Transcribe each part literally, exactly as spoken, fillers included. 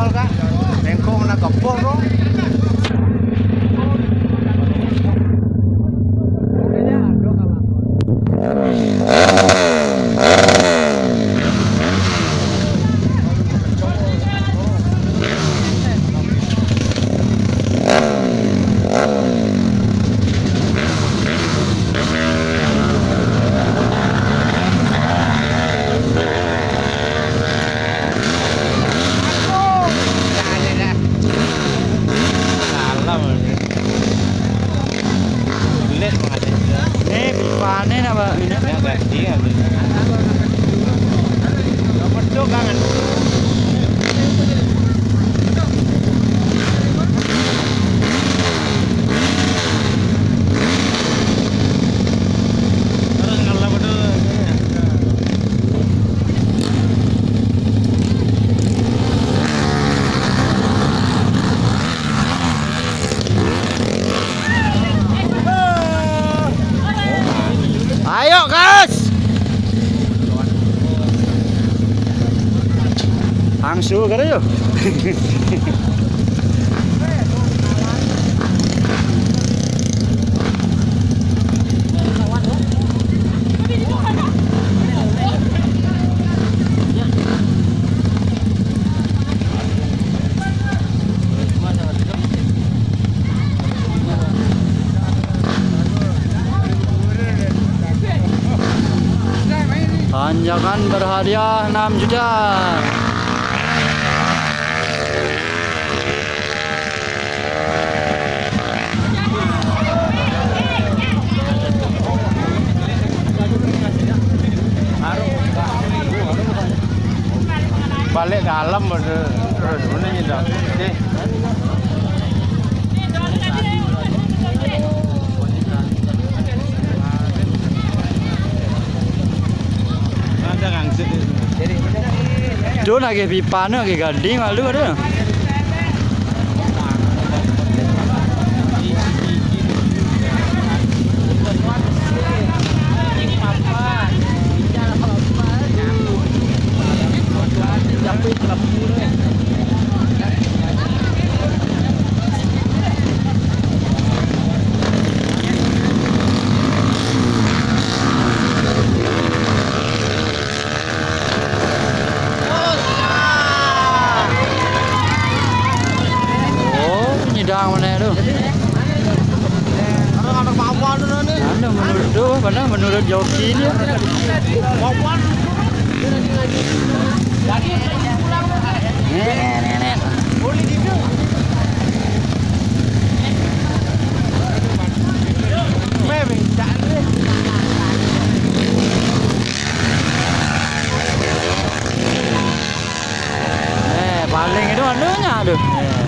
kapal kak, tengkong na kapal bro. Ayo gas. Angsu kada yo. Tanjakan berhadiah enam juta. Balik dalam bener, bener tidak. Doon lagi pipa na lagi gading malu ada. Nyidang mana tu? Ada bawah tu ni. Ada menurut tu, mana menurut joki ni? Bawah. Nenek nenek. Boleh gitu. Memang tak ada. Eh, paling itu anunya aduh.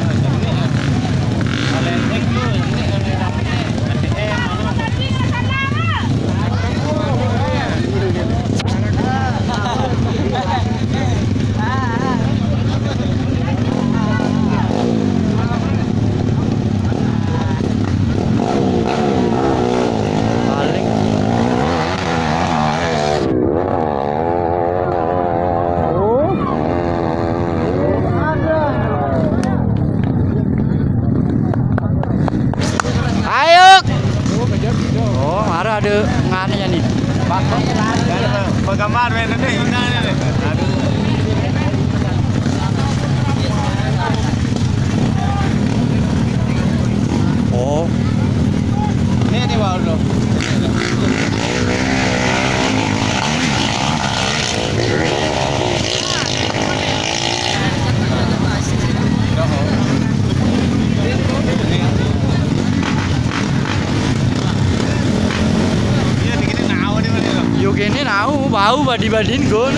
Oh, marah ada ngannya nih. Pak, penggambar mana ni? Ina ni. Oh, ni ni bawa lo. yuk ini nau bau badi-badin gue.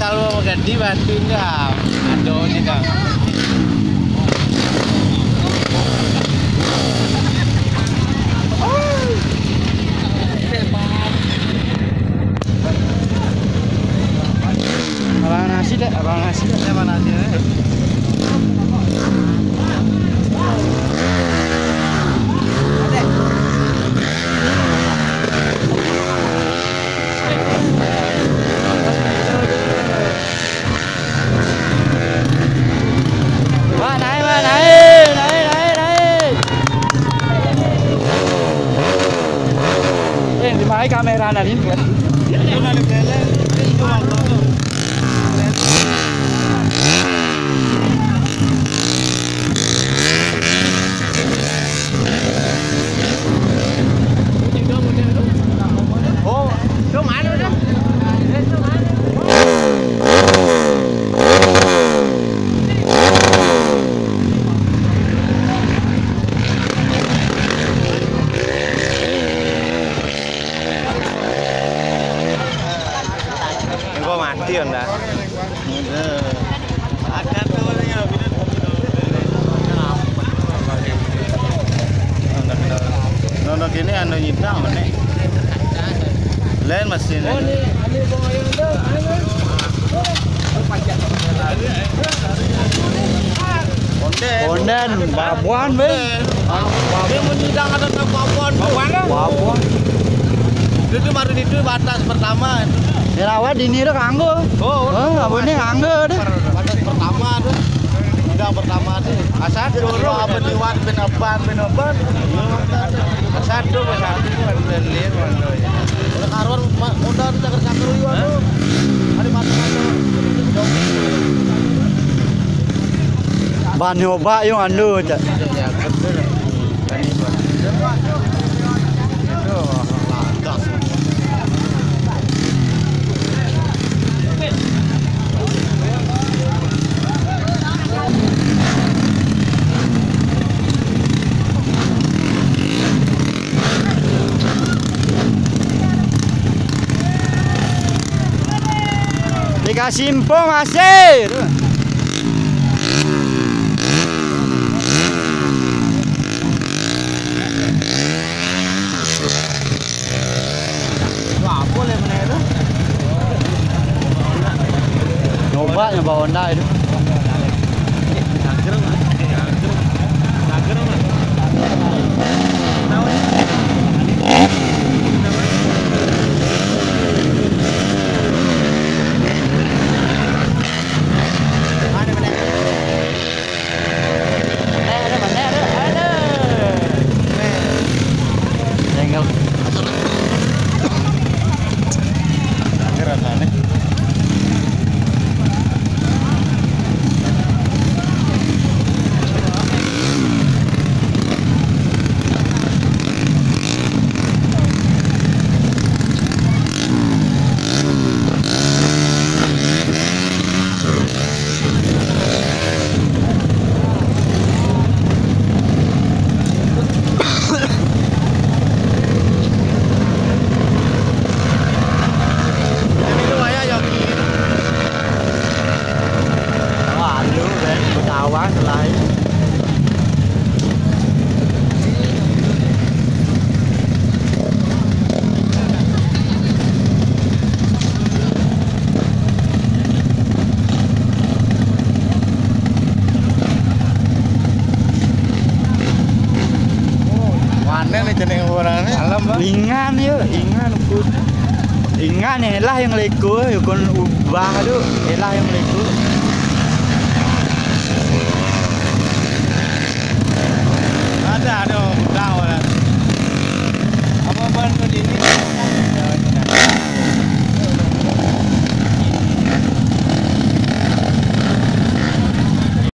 asal mau ganti batunya. Aduh ini kan. Abang nasi deh, abang nasi deh, abang nasi deh. Wah, naik, wah, naik, naik, naik, naik. Eh, di mana kamera nanti? Oh, itu mana udah? Engkau mati ya ndak? Ada tuh ya. Nono gini anu nyidang meneh. Lain mesin. Onden, babuan be. Dia menyidang ada babuan. Babuan. Itu baru itu batas pertama. Dirawat di ini kanggo. Oh, Oh, abone kanggo deh. batas pertama tuh. Sidang pertama tuh. Asal dulu apa diwan benaban benaban. Asal tuh asal itu lihat mana ya. Udah karuan udah caker-caker ieu atuh. Hari mata-mata. Ban nyoba yung ando cak. Ya, betul. Kan itu. Itu lantas. Dikasih info masih. Wah, boleh mana itu? Nyoba nyoba Honda itu. Cager mah. Cager mah. Ingan yuk, ingan ukut. Ingan elah yang leku, yukon ubah tu, elah yang leku. Ada ada, dah